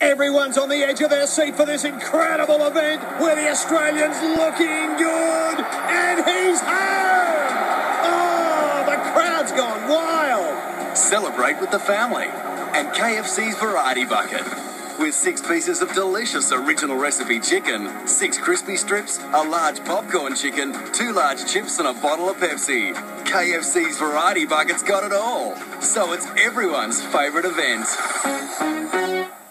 Everyone's on the edge of their seat for this incredible event where the Australian's looking good and he's home! Oh, the crowd's gone wild! Celebrate with the family and KFC's Variety Bucket. With 6 pieces of delicious original recipe chicken, 6 crispy strips, a large popcorn chicken, 2 large chips and a bottle of Pepsi. KFC's Variety Bucket's got it all. So it's everyone's favourite event.